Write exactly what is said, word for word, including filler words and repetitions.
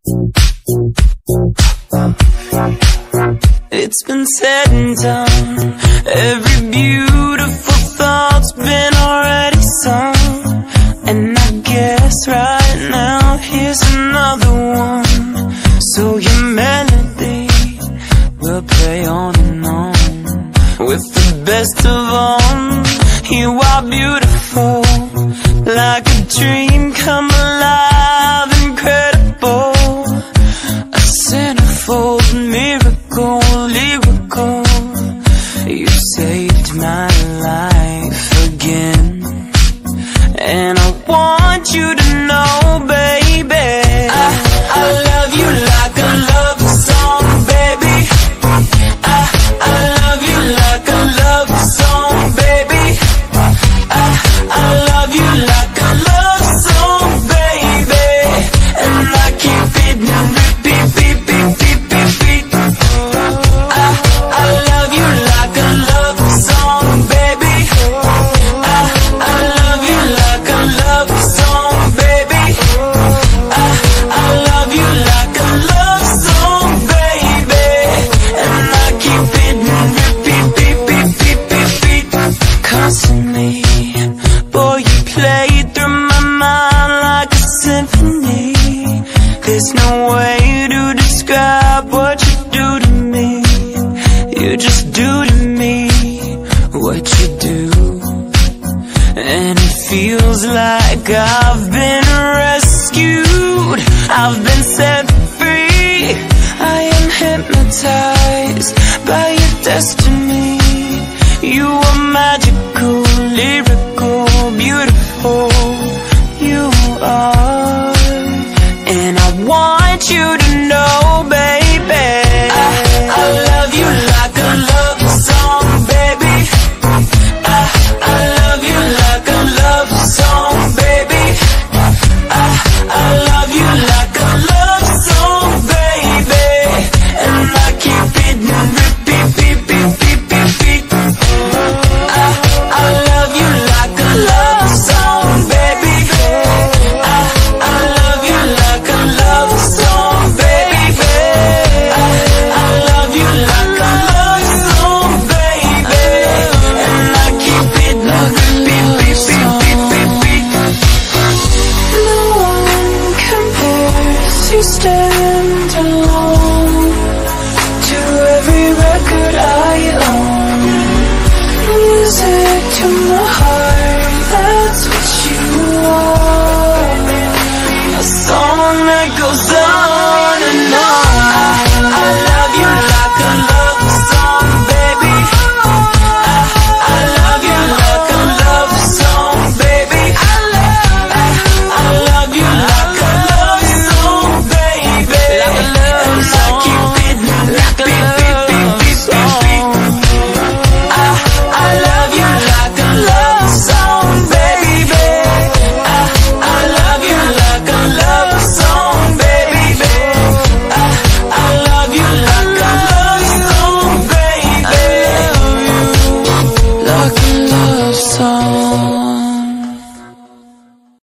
It's been said and done. Every beautiful thought's been already sung. And I guess right now here's another one. So your melody will play on and on. With the best of all, you are beautiful, like a dream come alive, incredible. A centerfold miracle, lyrical. You saved my life again. And I want you to know, baby, I, I love you like a love song, baby. I, I love you like a love song, baby. I, I love you like a love song, baby. And I keep it on repeat, beat, beat, beat, beat, beat. I, I love you like a love song, baby. I, I love you like a love song, baby. I, I love you like a love song, baby. And I keep it on repeat, beat, beat, beat, beat, beat. Constantly, boy, you play through my mind like a symphony. There's no way to describe what you do to me. You just do to me what you do. And it feels like I've been rescued, I've been set free. I am hypnotized by your destiny. You are magical, lyrical, beautiful. You are. And I want you to know, baby, I, I love you like a love song, baby. I, I love you like a love song, baby. I, I love you like a love song, baby. And I keep it on repeat, beat, beat, beat, beat, beat. I, I love you like a love song, baby. I, I love you like a love song, baby. I, I love you like a love song, baby. And I keep it on repeat, beat, beat, beat, beat, beat. No one compares, you stand alone to every record I own. Music to my heart, that's what you are. A song that goes